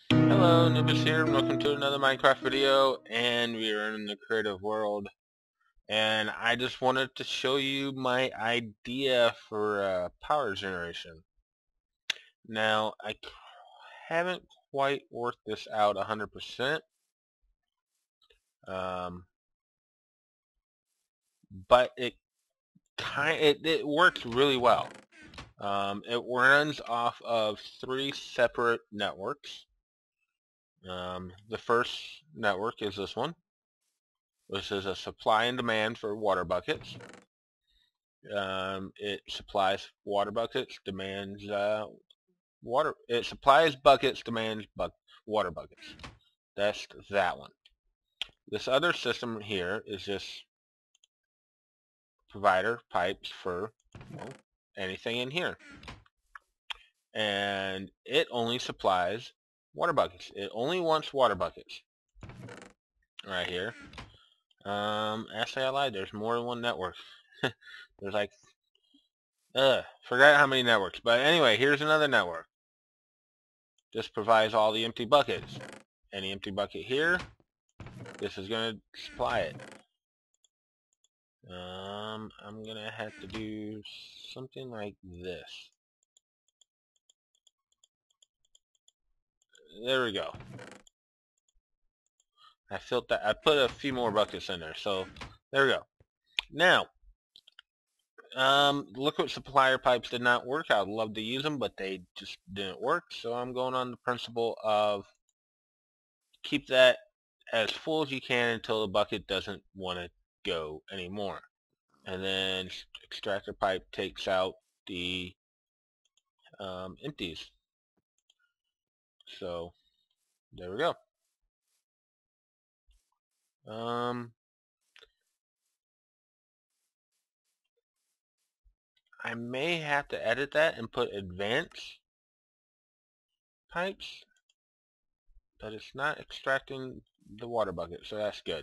Hello, Nobues here, and welcome to another Minecraft video, and we are in the creative world. And I just wanted to show you my idea for power generation. Now, I haven't quite worked this out 100%, but it works really well. It runs off of 3 separate networks. The first network is this one. This is a supply and demand for water buckets. It supplies water buckets, demands water. It supplies buckets, demands water buckets. That's that one. This other system here is just provider pipes for anything in here, and it only supplies water buckets. It only wants water buckets right here. Actually, I lied. There's more than one network. There's like forgot how many networks. But anyway, here's another network. This provides all the empty buckets. Any empty bucket here, this is going to supply it. I'm going to have to do something like this. There we go. I filled that. I put a few more buckets in there. So there we go. Now, liquid supplier pipes did not work. I'd love to use them, but they just didn't work. So I'm going on the principle of keep that as full as you can until the bucket doesn't want to go anymore. And then extractor pipe takes out the empties. So there we go. I may have to edit that and put advanced pipes, but it's not extracting the water bucket, so that's good.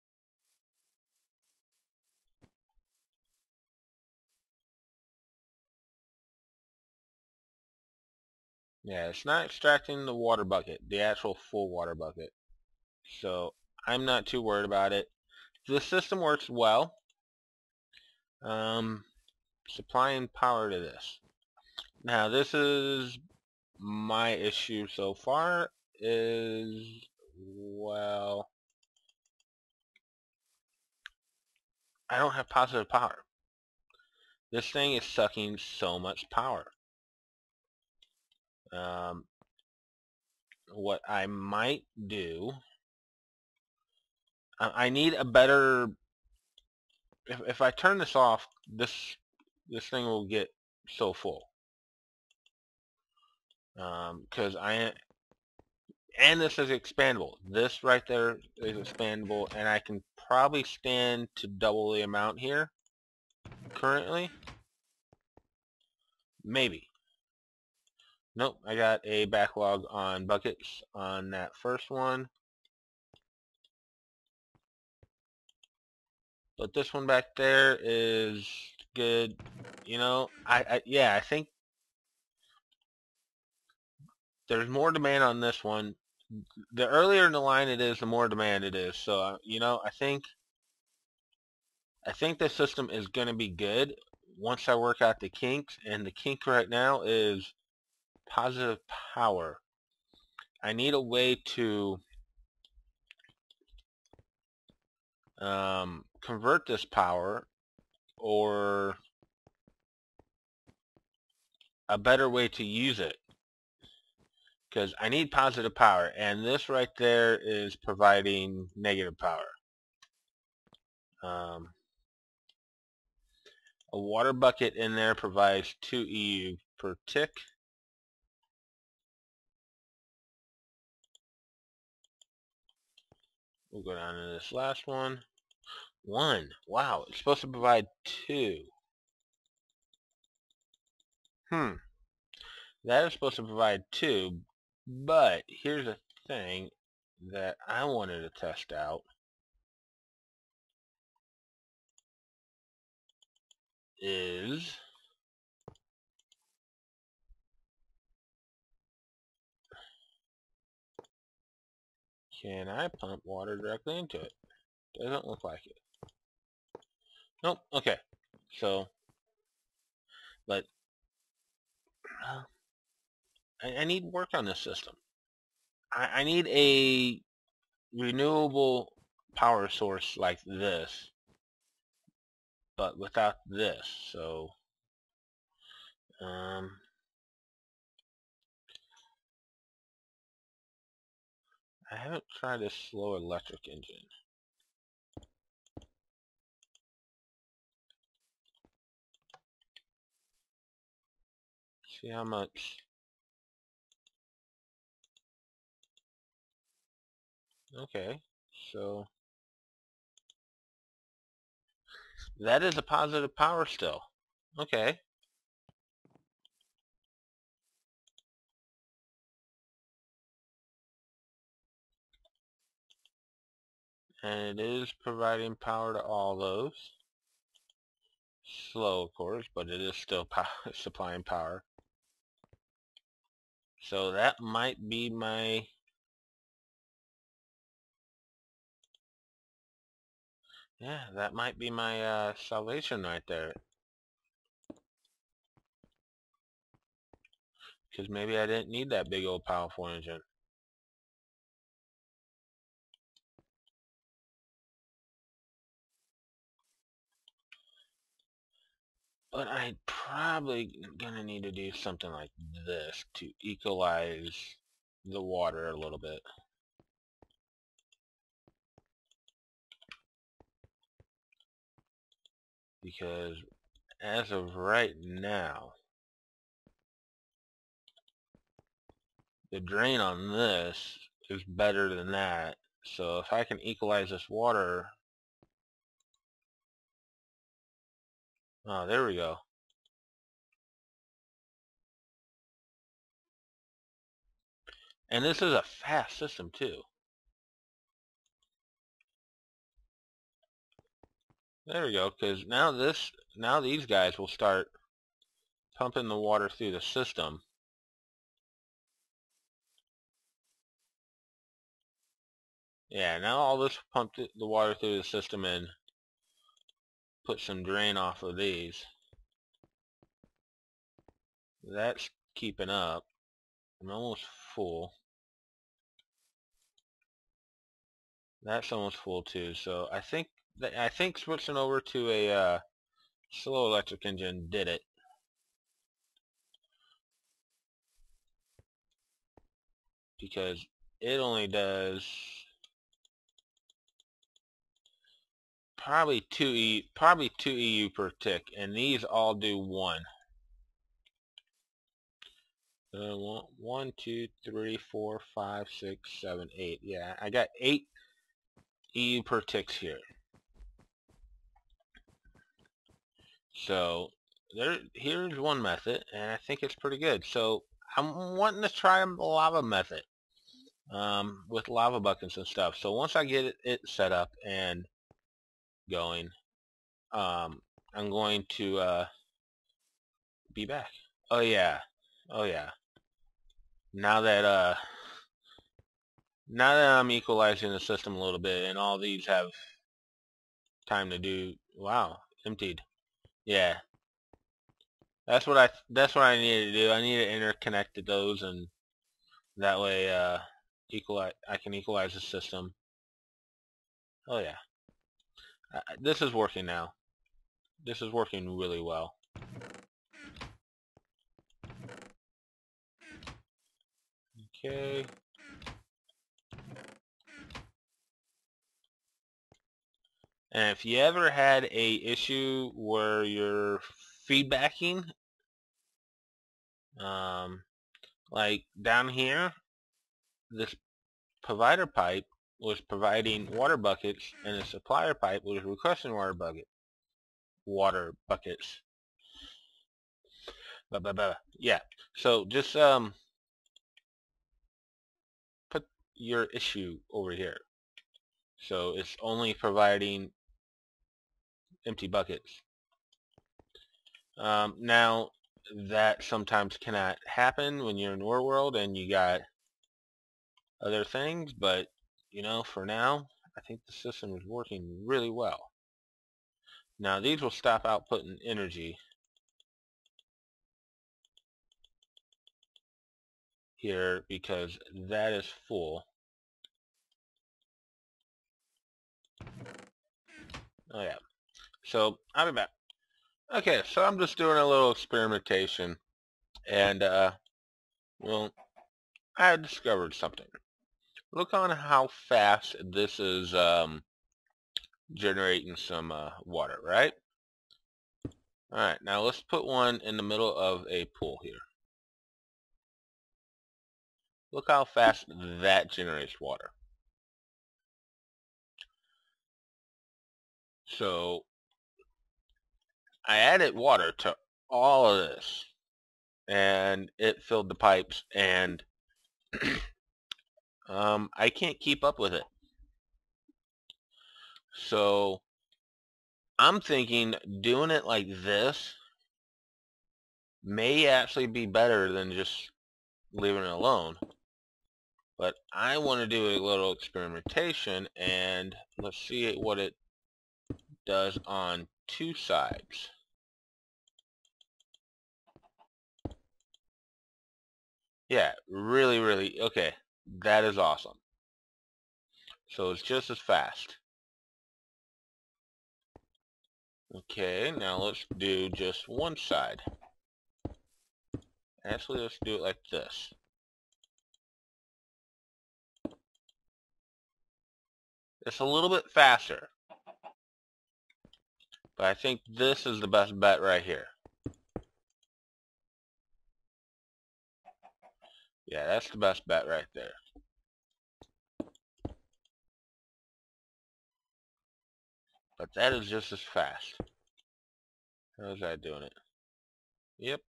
Yeah, it's not extracting the water bucket, the actual full water bucket. So I'm not too worried about it. The system works well. Supplying power to this. Now this is my issue so far is, well, I don't have positive power. This thing is sucking so much power. What I might do, I need a better, if I turn this off, this thing will get so full. Because and this is expandable. This right there is expandable, and I can probably stand to double the amount here currently. Maybe. Nope, I got a backlog on buckets on that first one. But this one back there is good. You know, yeah, I think there's more demand on this one. The earlier in the line it is, the more demand it is. So, you know, I think the system is going to be good once I work out the kinks. And the kink right now is positive power. I need a way to convert this power, or a better way to use it, because I need positive power, and this right there is providing negative power. A water bucket in there provides 2 EU per tick. We'll go down to this last one. 1. Wow, it's supposed to provide 2. That is supposed to provide 2, but here's a thing that I wanted to test out. Is Can I pump water directly into it? Doesn't look like it. Nope. Okay. So, but I need work on this system. I need a renewable power source like this, but without this. So, I haven't tried a slow electric engine. See how much. Okay, so that is a positive power still. Okay. And it is providing power to all those. Slow, of course, but it is still supplying power. So that might be my... Yeah, that might be my salvation right there. Because maybe I didn't need that big old powerful engine. But I'm probably gonna need to do something like this to equalize the water a little bit. Because as of right now, the drain on this is better than that. So if I can equalize this water... Oh, there we go. And this is a fast system too. There we go, because now these guys will start pumping the water through the system. Yeah, now all this pumped the water through the system and put some drain off of these. That's keeping up. I'm almost full. That's almost full too. So I think switching over to a slow electric engine did it. Because it only does probably 2 EU per tick, and these all do 1. 1, 2, 3, 4, 5, 6, 7, 8. Yeah, I got 8 EU per ticks here. So here's one method, and I think it's pretty good. So I'm wanting to try the lava method with lava buckets and stuff. So once I get it set up and going, I'm going to be back. Oh yeah, oh yeah. Now that I'm equalizing the system a little bit, and all these have time to do. Wow, emptied. Yeah, that's what I needed to do. I need to interconnect those, and that way I can equalize the system. Oh yeah, this is working now. This is working really well. Okay. And if you ever had a issue where you're feedbacking, like down here, this provider pipe was providing water buckets, and the supplier pipe was requesting water buckets. Yeah. So just put your issue over here. So it's only providing empty buckets. Now that sometimes cannot happen when you're in War World and you got other things, but you know, for now, I think the system is working really well. Now these will stop outputting energy here because that is full. Oh yeah. So I'll be back. Okay, so I'm just doing a little experimentation, and well, I discovered something. Look on how fast this is generating some water, right? Alright, now let's put one in the middle of a pool here. Look how fast that generates water. So I added water to all of this, and it filled the pipes, and I can't keep up with it. So I'm thinking doing it like this may actually be better than just leaving it alone. But I want to do a little experimentation, and let's see what it does on two sides. Yeah, really, okay. That is awesome. So it's just as fast. Okay, now let's do just one side. Actually, let's do it like this. It's a little bit faster, but I think this is the best bet right here. Yeah, that's the best bet right there. But that is just as fast. How's that doing it? Yep.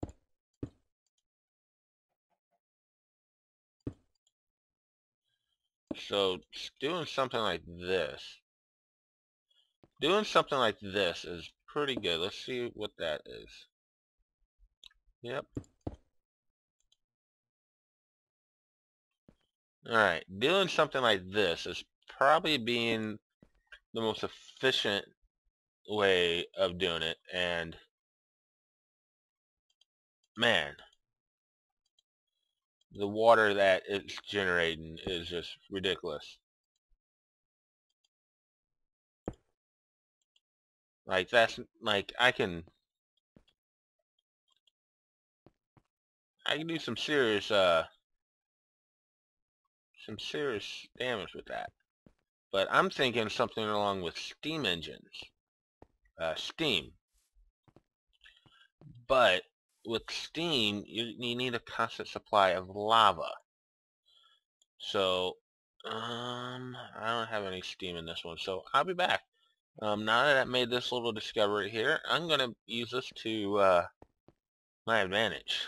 So doing something like this. Doing something like this is pretty good. Let's see what that is. Yep. Alright, doing something like this is probably being the most efficient way of doing it, and man, the water that it's generating is just ridiculous. Like that's like I can do some serious damage with that. But I'm thinking something along with steam engines. Steam. But with steam, you need a constant supply of lava. So, I don't have any steam in this one, so I'll be back. Now that I've made this little discovery here, I'm going to use this to my advantage.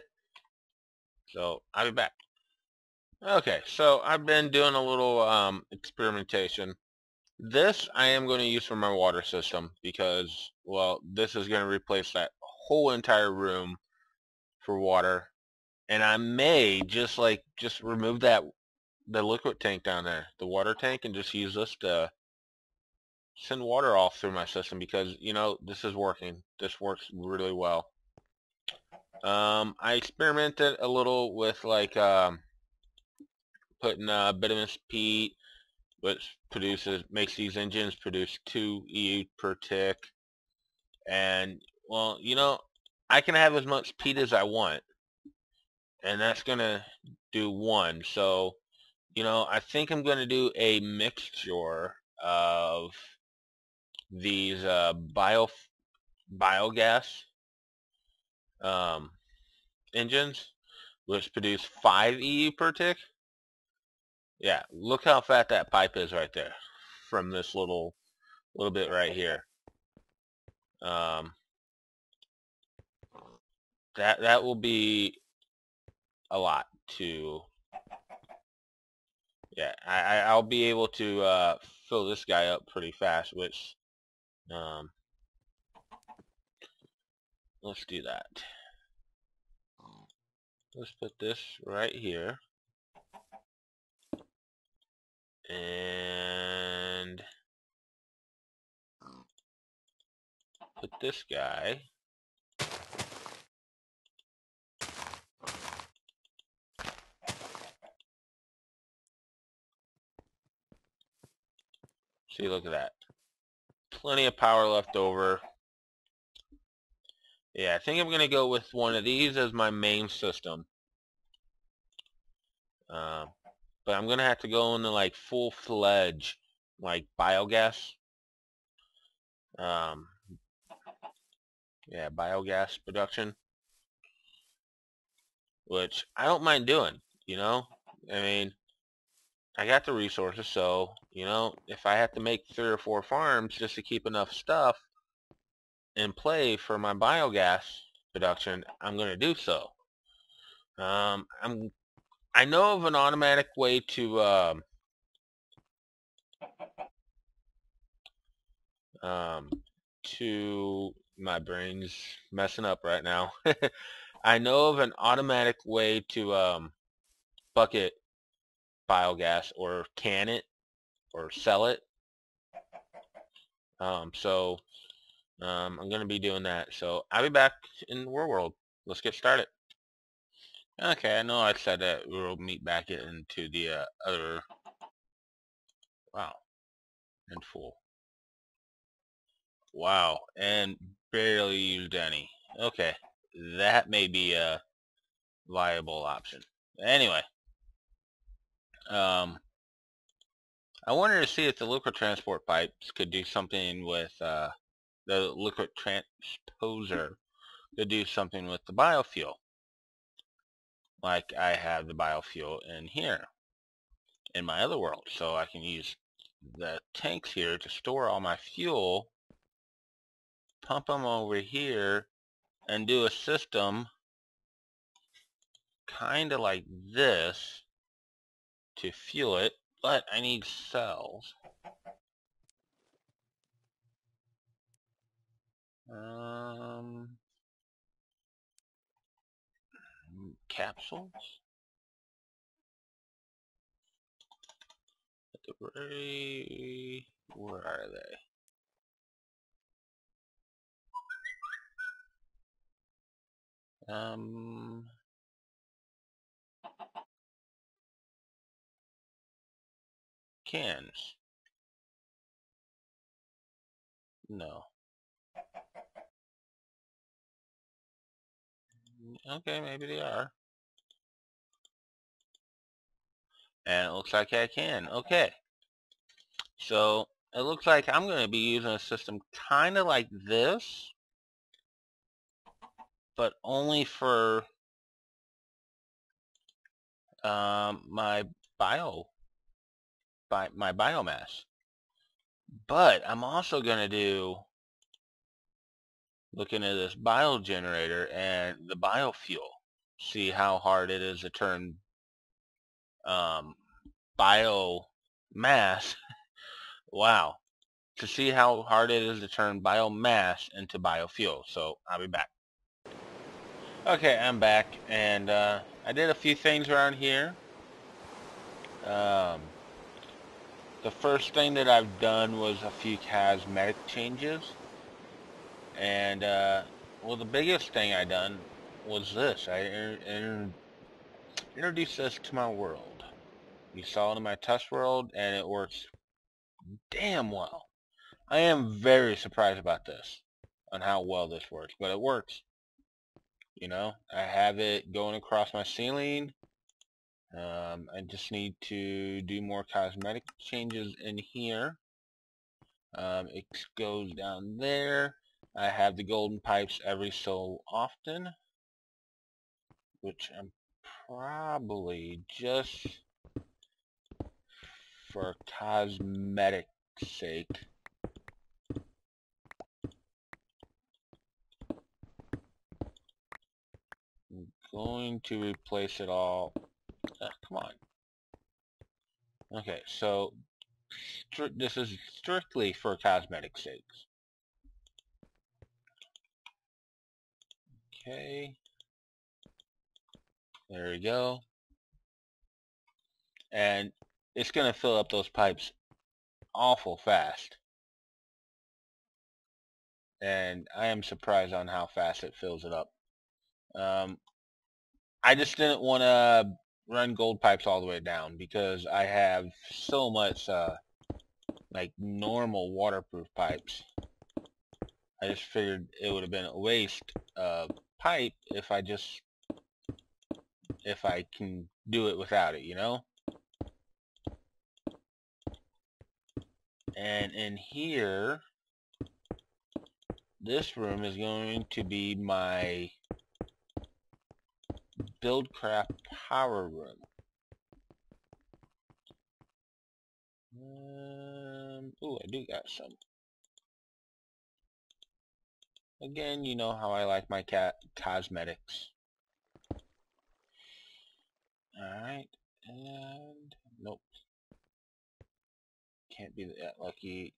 So, I'll be back. Okay, so I've been doing a little experimentation. This I am going to use for my water system because, well, this is going to replace that whole entire room for water. And I may just remove the liquid tank down there, the water tank, and just use this to send water off through my system because, you know, this is working. This works really well. I experimented a little with like putting bituminous peat, which makes these engines produce 2 EU per tick. And well, you know, I can have as much peat as I want, and that's gonna do 1. So, you know, I think I'm gonna do a mixture of these biogas um, engines, which produce 5 EU per tick. Yeah, look how fat that pipe is right there from this little bit right here. Um, that will be a lot to, yeah, I'll be able to fill this guy up pretty fast, which um, let's do that. Let's put this right here. And put this guy. See, look at that. Plenty of power left over. Yeah, I think I'm going to go with one of these as my main system. But I'm going to have to go into like full-fledged like biogas. Yeah, biogas production. Which I don't mind doing, you know? I mean, I got the resources, so, you know, if I have to make 3 or 4 farms just to keep enough stuff in play for my biogas production, I'm going to do so. I know of an automatic way to my brain's messing up right now. I know of an automatic way to bucket biogas or can it or sell it. I'm going to be doing that. So I'll be back in the world. Let's get started. Okay, I know I said that we'll meet back into the other. Wow, and full. Wow, and barely used any. Okay, that may be a viable option. Anyway, I wanted to see if the liquid transport pipes could do something with the liquid transposer could do something with the biofuel. Like I have the biofuel in here in my other world, so I can use the tanks here to store all my fuel, pump them over here, and do a system kind of like this to fuel it, but I need cells. Capsules? Where are they? Cans. No. Okay, maybe they are. And it looks like I can. Okay. So it looks like I'm going to be using a system kind of like this, but only for my biomass. But I'm also going to do, looking at this bio generator and the biofuel, see how hard it is to turn biomass. Wow. To see how hard it is to turn biomass into biofuel. So I'll be back. Okay, I'm back, and I did a few things around here. The first thing that I've done was a few cosmetic changes, and well, the biggest thing I done was this. I introduced this to my world. You saw it in my test world, and it works damn well. I am very surprised about this, on how well this works, but it works. You know, I have it going across my ceiling. I just need to do more cosmetic changes in here. It goes down there. I have the golden pipes every so often, which I'm probably just for cosmetic sake I'm going to replace it all. Come on. Okay, so this is strictly for cosmetic sakes. Okay. There we go. And it's gonna fill up those pipes awful fast. And I am surprised on how fast it fills it up. I just didn't want to run gold pipes all the way down because I have so much like normal waterproof pipes. I just figured it would have been a waste of pipe if I can do it without it, you know? And in here, this room is going to be my Buildcraft power room. Ooh, I do got some. Again, you know how I like my cosmetics. Alright, and nope. Can't be that lucky.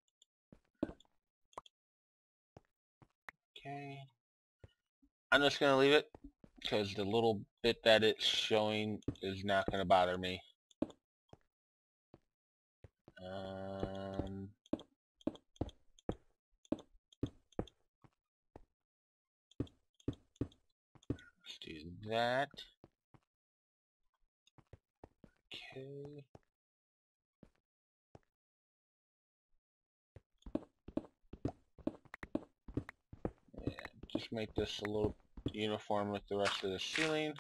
Okay. I'm just gonna leave it because the little bit that it's showing is not gonna bother me. Let's do that. Okay. Yeah, just make this a little uniform with the rest of the ceiling.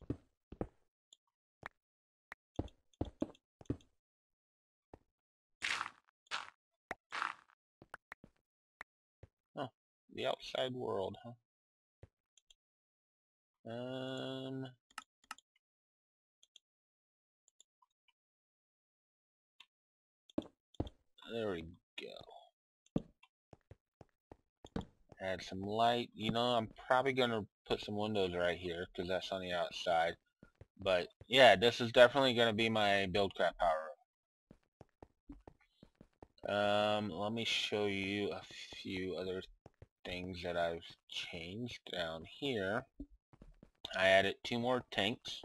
Oh, the outside world, huh? There we go. Add some light. You know, I'm probably gonna put some windows right here because that's on the outside. But yeah, this is definitely gonna be my Buildcraft power. Let me show you a few other things that I've changed down here. I added 2 more tanks.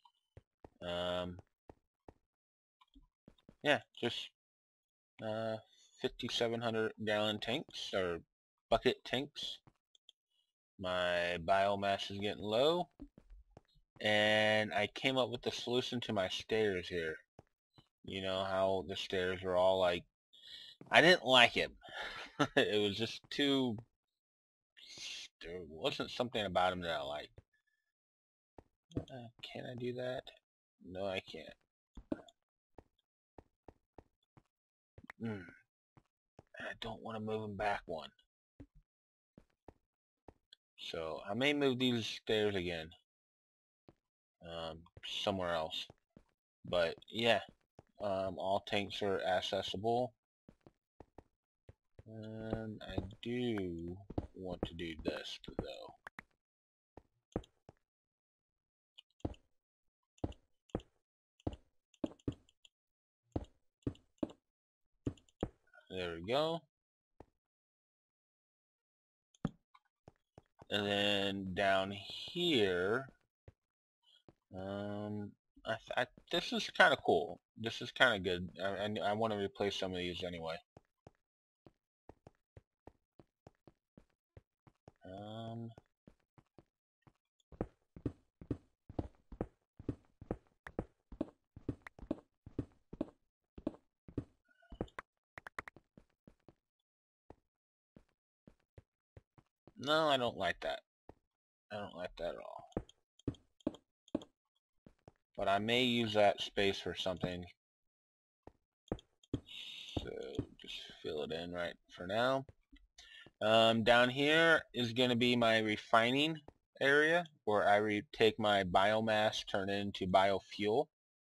Yeah, just 5,700 gallon tanks or bucket tanks. My biomass is getting low, and I came up with the solution to my stairs here. You know how the stairs were all like, I didn't like it. It was just too, there wasn't something about them that I liked. Can I do that? No, I can't. I don't want to move them back one. So I may move these stairs again. Somewhere else. But yeah, all tanks are accessible. And I do want to do this though. There we go. And then down here, this is kind of cool. This is kind of good. I want to replace some of these anyway. No, I don't like that. I don't like that at all. But I may use that space for something. So just fill it in right for now. Down here is going to be my refining area where I take my biomass, turn it into biofuel.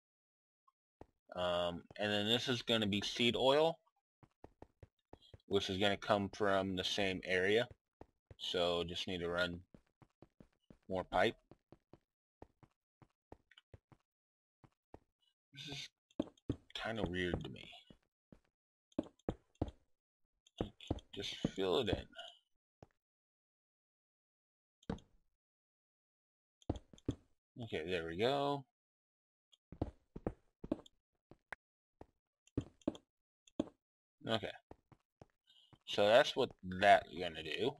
And then this is going to be seed oil, which is going to come from the same area. So just need to run more pipe. This is kind of weird to me. Just fill it in. Okay, there we go. Okay. So that's what that's gonna do.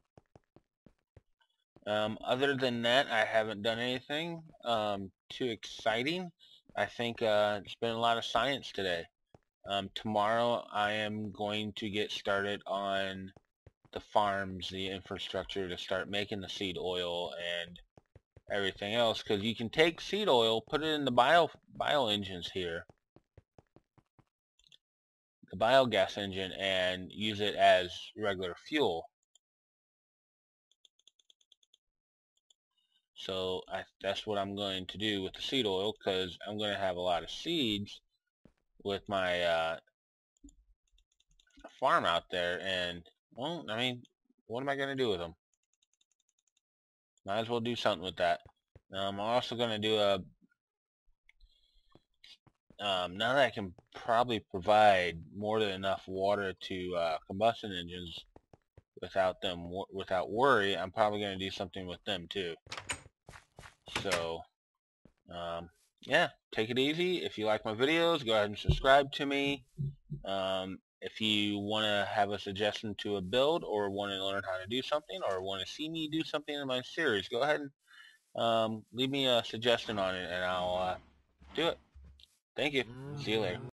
Other than that, I haven't done anything too exciting. I think it's been a lot of science today. Tomorrow I am going to get started on the farms, the infrastructure to start making the seed oil and everything else, because you can take seed oil, put it in the bio engines here, the biogas engine, and use it as regular fuel. So that's what I'm going to do with the seed oil, because I'm going to have a lot of seeds with my farm out there, and well, I mean, what am I going to do with them? Might as well do something with that. I'm also going to do a now that I can probably provide more than enough water to combustion engines without worry, I'm probably going to do something with them too. So yeah, take it easy. If you like my videos, go ahead and subscribe to me. If you want to have a suggestion to a build, or want to learn how to do something, or want to see me do something in my series, go ahead and leave me a suggestion on it, and I'll do it. Thank you. See you later.